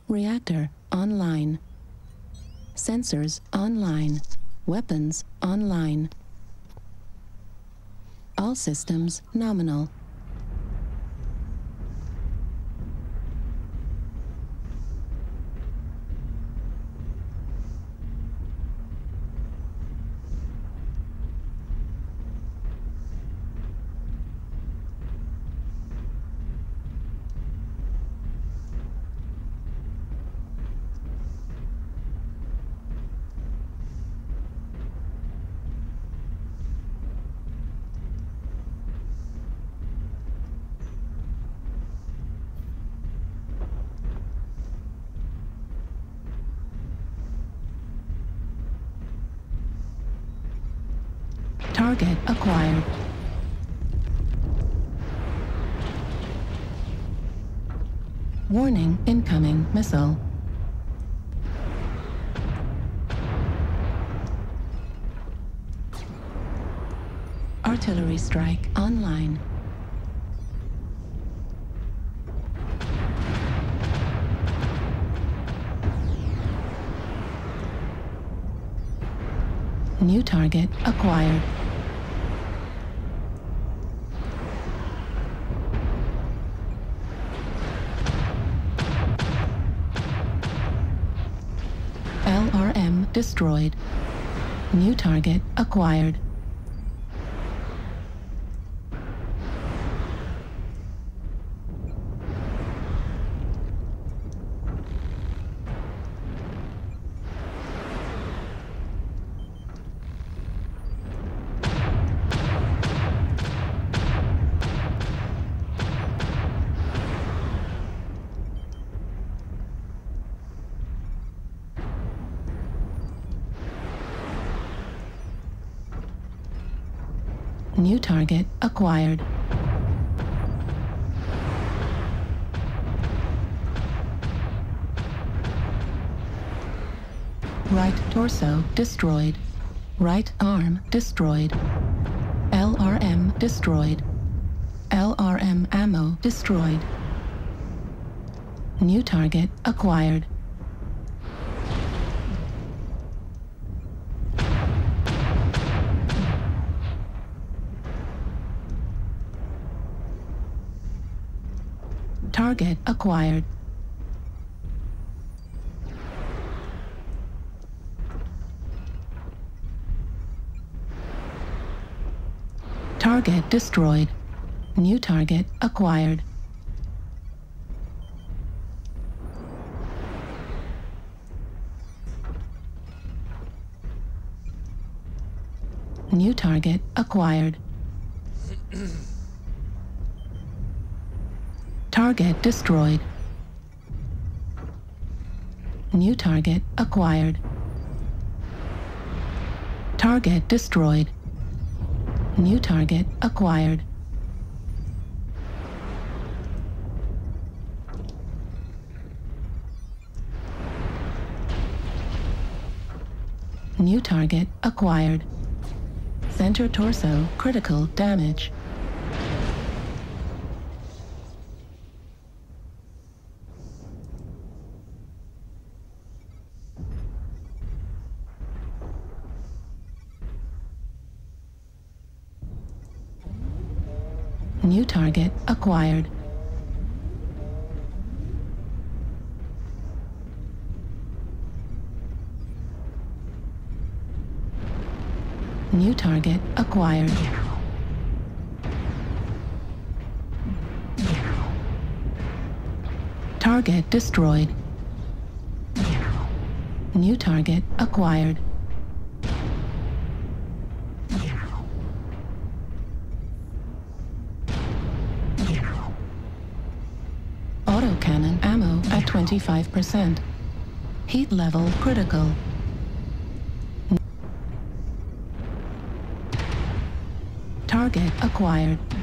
Reactor online. Sensors online. Weapons online. All systems nominal. Target acquired. Warning, incoming missile. Artillery strike online. New target acquired. LRM destroyed. New target acquired. New target acquired. Right torso destroyed. Right arm destroyed. LRM destroyed. LRM ammo destroyed. New target acquired. Target acquired. Target destroyed. New target acquired. New target acquired. Target destroyed. New target acquired. Target destroyed. New target acquired. New target acquired. Center torso critical damage. New target acquired. New target acquired. Target destroyed. New target acquired. Autocannon ammo at 25%. Heat level critical. Target acquired.